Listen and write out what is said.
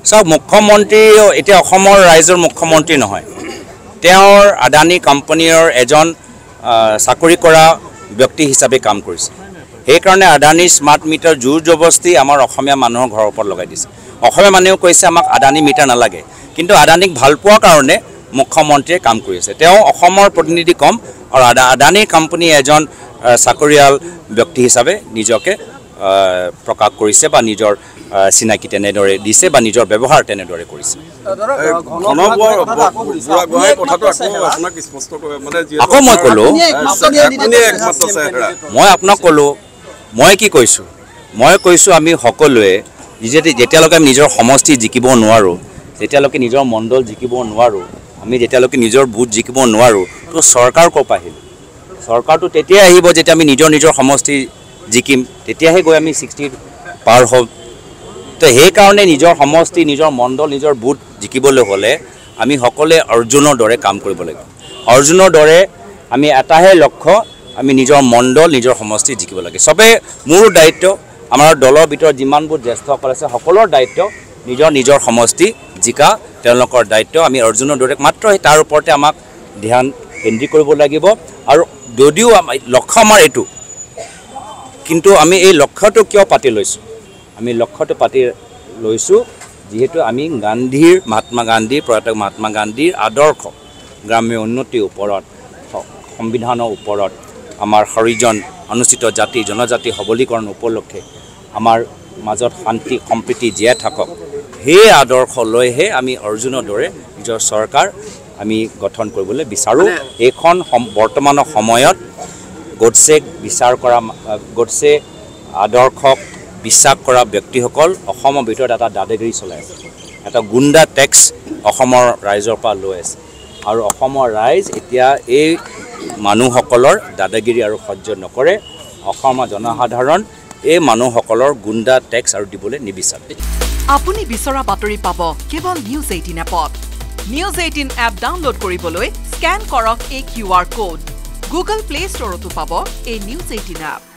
সব মুখ্যমন্ত্ৰী এতিয়া অসমৰ ৰাইজৰ মুখ্যমন্ত্ৰী নহয় তেওঁৰ আদানী কোম্পানীৰ এজন চাকৰি কৰা ব্যক্তি হিচাপে কাম কৰিছে সেই কাৰণে আদানী স্মাৰ্ট মিটাৰ জোৰ জবস্তি আমাৰ অসমীয়া মানুহৰ ঘৰৰ ওপৰত লগাই দিছে অসমীয়া মানুহে কৈছে আমাক আদানী মিটাৰ নালাগে কিন্তু আদানীক ভাল পোৱাৰ কাৰণে মুখ্যমন্ত্ৰীয়ে কাম কৰিছে তেওঁ অসমৰ প্ৰতিনিধি কম আৰু আদানী কোম্পানী এজন চাকৰিয়াল ব্যক্তি হিচাপে নিজকে প্ৰকাশ কৰিছে বা নিজৰ চিনাকি তেনেদৰে দিছে বা নিজৰ ব্যৱহাৰ তেনেদৰে কৰিছে আকৌ মই ক'লো মই আপোনাক ক'লো মই কি কৈছোঁ মই কৈছোঁ আমি সকলোৱে যেতিয়ালৈকে আমি নিজৰ সমষ্টি জিকিব নোৱাৰোঁ যেতিয়ালৈকে নিজৰ মণ্ডল জিকিব নোৱাৰোঁ আমি যেতিয়ালৈকে নিজৰ বুথ জিকিব নোৱাৰোঁ তো চৰকাৰ ক'ৰ পৰা আহিব চৰকাৰটো তেতিয়া আহিব যেতিয়া আমি নিজৰ সমষ্টি জিকিম তেতিয়াহে গৈ আমি 60 পাৰ হ'ম তো সেইকাৰণে নিজৰ সমষ্টি নিজৰ মণ্ডল নিজৰ বুথ জিকিবলৈ হ'লে আমি সকলোৱে অৰ্জুনৰ দৰে কাম কৰিব লাগিব অৰ্জুনৰ দৰে আমি এটাহে লক্ষ্য আমি নিজৰ মণ্ডল নিজৰ সমষ্টি জিকিব লাগে সবে মোৰ দায়িত্ব আমাৰ দলৰ ভিতৰত যিমানবোৰ জ্যেষ্ঠসকল আছে সকলোৰ দায়িত্ব নিজৰ সমষ্টি জিকা তেওঁলোকৰ দায়িত্ব আমি অৰ্জুনৰ দৰে মাত্ৰ তাৰ ওপৰতে আমাক ধ্যান কেন্দ্ৰিত কৰিব লাগিব আৰু যদিও লক্ষ্য আমাৰ এইটো কিন্তু আমি এই লক্ষ্যটো কিয় পাতি লৈছোঁ আমি লক্ষ্যটো পাতি লৈছোঁ যেহেতু আমি মহাত্মা গান্ধীৰ প্ৰয়াত মহাত্মা গান্ধীৰ আদৰ্শ গ্ৰাম্য উন্নতিৰ ওপৰত সংবিধানৰ ওপৰত আমাৰ হৰিজন অনুচিত জাতি জনজাতি সবলীকৰণ উপলক্ষে আমাৰ মাজত শান্তি সম্প্ৰীতি জীয়াই থাকক সেই আদৰ্শ লৈহে আমি অৰ্জুনৰ দৰে নিজৰ চৰকাৰ আমি গঠন কৰিবলৈ বিচাৰোঁ এইখন বৰ্তমানৰ সময়ত গডছে বিচাৰ কৰা গডছে আদৰ্শক বিশ্বাস কৰা ব্যক্তিসকল অসমৰ ভিতৰত এটা দাদাগিৰি চলাই আছে এটা গুণ্ডা টেক্স অসমৰ ৰাইজৰ পৰা লৈ আছে আৰু অসমৰ ৰাইজ এতিয়া এই মানুহসকলৰ দাদাগিৰি আৰু সহ্য নকৰে অসমৰ জনসাধাৰণ এই মানুহসকলৰ গুণ্ডা টেক্স আৰু দিবলৈ নিবিচাৰে আপুনি বিচৰা বাতৰি পাব কেৱল নিউজ 18 এপত নিউজ 18 এপ ডাউনলোড কৰিবলৈ স্ক্যান কৰক এই QR কোড গুগল প্লে ষ্টৰতো পাব এই নিউজ 18 এপ